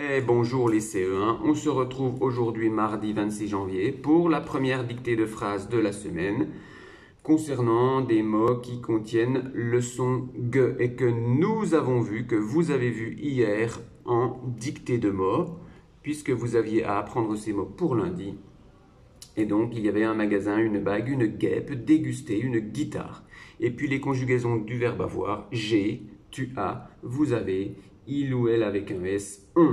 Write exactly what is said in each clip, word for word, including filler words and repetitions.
Et bonjour les C E un, on se retrouve aujourd'hui mardi vingt-six janvier pour la première dictée de phrases de la semaine concernant des mots qui contiennent le son G et que nous avons vu, que vous avez vu hier en dictée de mots puisque vous aviez à apprendre ces mots pour lundi. Et donc il y avait un magasin, une bague, une guêpe, déguster, une guitare. Et puis les conjugaisons du verbe avoir, j'ai, tu as, vous avez, il ou elle avec un S, on.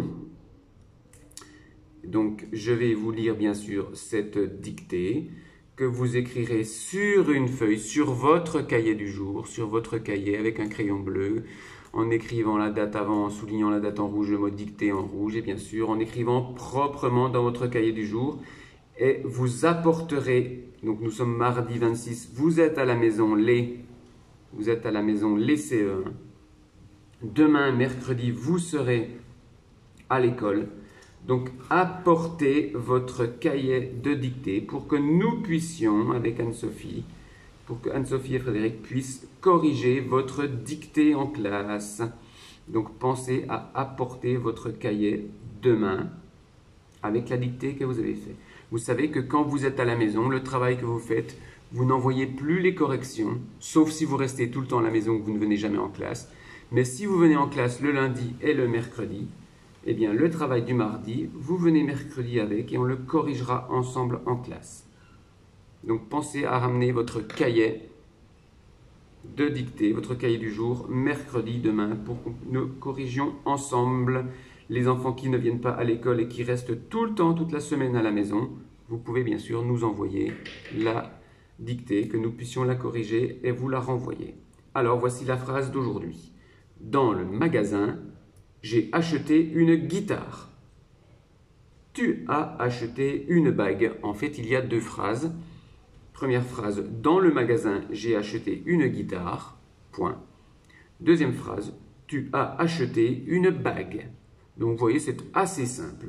Donc je vais vous lire bien sûr cette dictée que vous écrirez sur une feuille, sur votre cahier du jour, sur votre cahier avec un crayon bleu, en écrivant la date avant, en soulignant la date en rouge, le mot dictée en rouge et bien sûr en écrivant proprement dans votre cahier du jour. Et vous apporterez, donc nous sommes mardi vingt-six, vous êtes à la maison les, vous êtes à la maison les C E un. Demain, mercredi, vous serez à l'école. Donc, apportez votre cahier de dictée pour que nous puissions, avec Anne-Sophie, pour que Anne-Sophie et Frédéric puissent corriger votre dictée en classe. Donc, pensez à apporter votre cahier demain avec la dictée que vous avez faite. Vous savez que quand vous êtes à la maison, le travail que vous faites, vous n'envoyez plus les corrections, sauf si vous restez tout le temps à la maison, que vous ne venez jamais en classe. Mais si vous venez en classe le lundi et le mercredi, eh bien le travail du mardi, vous venez mercredi avec et on le corrigera ensemble en classe. Donc pensez à ramener votre cahier de dictée, votre cahier du jour, mercredi, demain, pour que nous corrigions ensemble. Les enfants qui ne viennent pas à l'école et qui restent tout le temps, toute la semaine à la maison, vous pouvez bien sûr nous envoyer la dictée, que nous puissions la corriger et vous la renvoyer. Alors voici la phrase d'aujourd'hui. Dans le magasin, j'ai acheté une guitare. Tu as acheté une bague. En fait, il y a deux phrases. Première phrase, dans le magasin, j'ai acheté une guitare. Point. Deuxième phrase, tu as acheté une bague. Donc, vous voyez, c'est assez simple.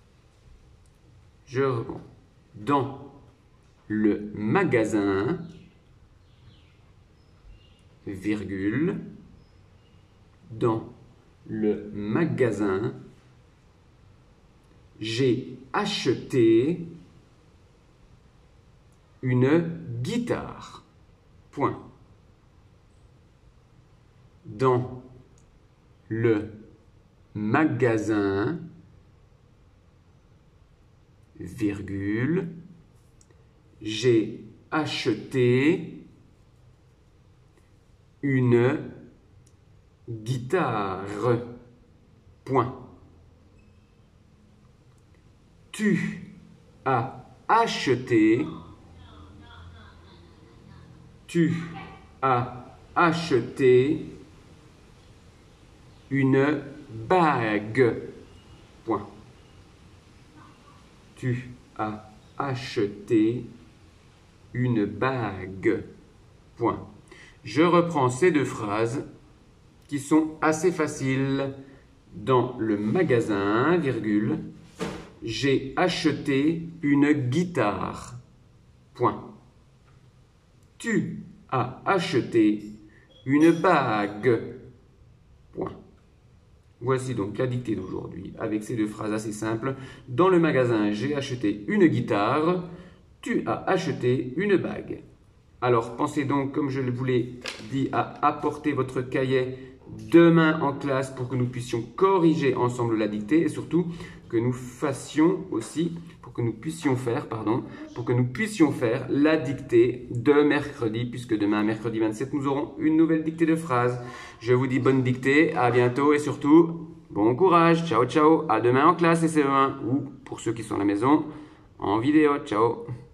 Je reprends. Dans le magasin, virgule, dans le magasin, j'ai acheté une guitare. Point. Dans le magasin, virgule, j'ai acheté une guitare. Point. Tu as acheté, tu as acheté une bague. Point. Tu as acheté une bague. Point. Je reprends ces deux phrases qui sont assez faciles. Dans le magasin, virgule, j'ai acheté une guitare. Point. Tu as acheté une bague. Point. Voici donc la dictée d'aujourd'hui avec ces deux phrases assez simples. Dans le magasin, j'ai acheté une guitare. Tu as acheté une bague. Alors, pensez donc, comme je vous l'ai dit, à apporter votre cahier demain en classe pour que nous puissions corriger ensemble la dictée et surtout que nous fassions aussi, pour que nous puissions faire, pardon, pour que nous puissions faire la dictée de mercredi, puisque demain, mercredi vingt-sept, nous aurons une nouvelle dictée de phrases. Je vous dis bonne dictée, à bientôt et surtout, bon courage, ciao ciao, à demain en classe et C E un ou pour ceux qui sont à la maison, en vidéo, ciao.